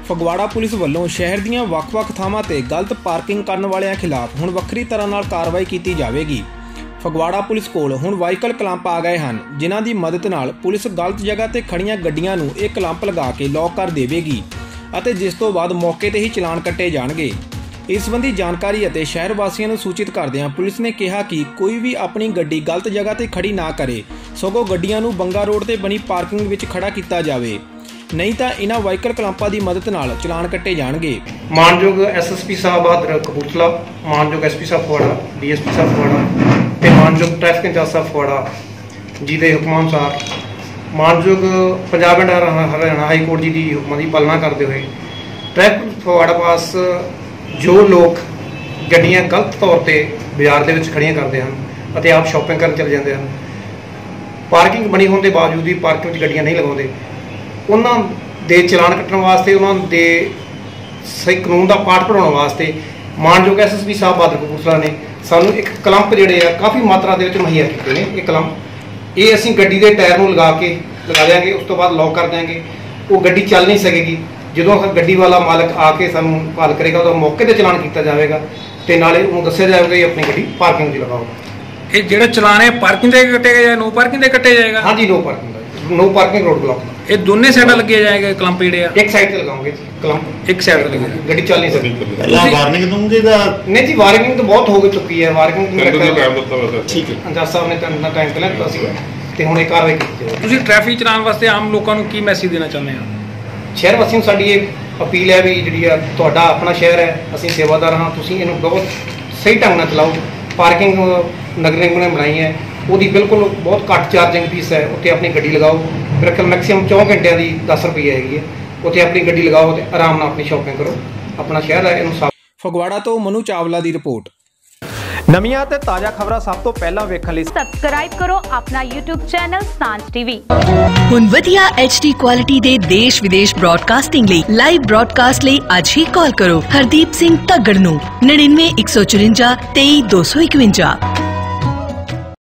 Phagwara police ਵੱਲੋਂ ਸ਼ਹਿਰ ਦੀਆਂ ਵੱਖ-ਵੱਖ ਥਾਵਾਂ ਤੇ ਗਲਤ ਪਾਰਕਿੰਗ ਕਰਨ ਵਾਲਿਆਂ ਖਿਲਾਫ ਹੁਣ ਵੱਖਰੀ ਤਰ੍ਹਾਂ ਨਾਲ ਕਾਰਵਾਈ ਕੀਤੀ ਜਾਵੇਗੀ। ਫਗਵਾੜਾ ਪੁਲਿਸ ਕੋਲ ਹੁਣ ਵਾਹੀਕਲ ਕਲੰਪ ਆ ਗਏ ਹਨ, ਜਿਨ੍ਹਾਂ ਦੀ ਮਦਦ ਨਾਲ ਪੁਲਿਸ ਗਲਤ ਜਗ੍ਹਾ ਤੇ ਖੜੀਆਂ ਗੱਡੀਆਂ ਨੂੰ ਇਹ ਕਲੰਪ ਲਗਾ ਕੇ ਲੌਕ ਕਰ ਦੇਵੇਗੀ ਅਤੇ ਜਿਸ ਤੋਂ ਬਾਅਦ ਮੌਕੇ ਤੇ ਹੀ ਚਲਾਨ ਕੱਟੇ ਜਾਣਗੇ। ਇਸ ਸੰਬੰਧੀ ਜਾਣਕਾਰੀ ਅਤੇ ਸ਼ਹਿਰ ਵਾਸੀਆਂ ਨੂੰ ਸੂਚਿਤ ਕਰਦਿਆਂ ਪੁਲਿਸ ਨੇ ਕਿਹਾ ਕਿ ਕੋਈ ਵੀ ਆਪਣੀ ਗੱਡੀ ਗਲਤ ਜਗ੍ਹਾ ਤੇ ਖੜੀ ਨਾ ਕਰੇ, ਸਗੋਂ ਗੱਡੀਆਂ ਨੂੰ ਬੰਗਾ ਰੋਡ ਤੇ ਬਣੀ ਪਾਰਕਿੰਗ ਵਿੱਚ ਖੜਾ ਕੀਤਾ ਜਾਵੇ, नहीं तो इन्हां वाहीकल कलंपां दी मदद नाल चलान कट्टे जाणगे। मानयोग SSP साहब बहादुर कपूरथला, मानयोग SP साहब फगवाड़ा, DSP साहब फगवाड़ा ते मानयोग ट्रैफिक इंचार्ज साहब फगवाड़ा जी दे हुक्मां अनुसार मानयोग Punjab and Haryana high court ji की हुक्मां की पालना करते हुए ट्रैफिक फगवाड़ा पास जो लोग गड्डियां गलत तौर पर बाजार के खड़ियां करते हैं और आप शॉपिंग करन चले जाते हैं, पार्किंग बनी होने के बावजूद भी पार्किंग गड्डियां नहीं लगाते, उन्होंने दे चलान कट्टण वास्ते उन्होंने दे सही कानून का पाठ पढ़ाने वास्ते मानयोग SSP साहब बहादुर कपूरथला ने सानू एक कलंप जिहड़े आ काफ़ी मात्रा दे विच मुहैया कीते ने। ये कलंप ये असीं गड्डी के टायर नूं लगा देंगे, उस तो बाद लॉक कर देंगे, वो गड्डी चल नहीं सकेगी। जो गड्डी वाला मालक आके सानू भाल करेगा तो मौके पर चलान किया जाएगा तो नाले उन्होंने दस्सिया जाएगा कि अपनी गड्डी पार्किंग च लगाओ। ये जिहड़ा चलान है पार्किंग से कटेगा या नो पार्किंग से कटे जाएगा? हाँ जी, no parking, no parking road block. ये दोनों साइड लगे जाएंगे कलंप जिहड़े आ? एक साइड से लगाओगे कलंप, एक साइड पे लगेगा, गड्डी चल नहीं सकती। वार्निंग दूंगे नहीं जी, वार्निंग तो बहुत हो चुकी है, वार्निंग ठीक है अंदाज साहब ने टाइम पहले तो हुण एक कार्रवाई की। ਤੁਸੀਂ ਟ੍ਰੈਫਿਕ ਚਲਾਉਣ ਵਾਸਤੇ ਆਮ ਲੋਕਾਂ ਨੂੰ ਕੀ ਮੈਸੇਜ ਦੇਣਾ ਚਾਹੁੰਦੇ ਆ? शहर वासियों साडी ये अपील है भी जी तुहाडा अपना शहर है, असीं सेवादार हाँ, तुसीं इहनूं बहुत सही ढंग नाल चलाओ। पार्किंग नगर निगम ने बनाई है, ਉਹਦੀ बिल्कुल बहुत घੱਟ चार्जिंग फीस है, उत्थे अपनी गड्डी लगाओ। मेरे ख्याल मैक्सीमम 4 घंटिया की 10 रुपये हैगी है, उत्थे अपनी गड्डी लगाओ तो आराम नाल अपनी शॉपिंग करो। अपना शहर है इहनूं। फगवाड़ा तो मनु चावला की रिपोर्ट। नवीं ते ताज़ा खबरां सब तो पहला वेखण लई सबसक्राइब करो अपना YouTube चैनल सांझ TV। हुण वधिया HD क्वालिटी दे देश विदेश ब्रॉडकास्टिंग लई लाइव ब्रॉडकास्ट लई अज ही कॉल करो हरदीप सिंह तगड़ नूं 99 154 23 251।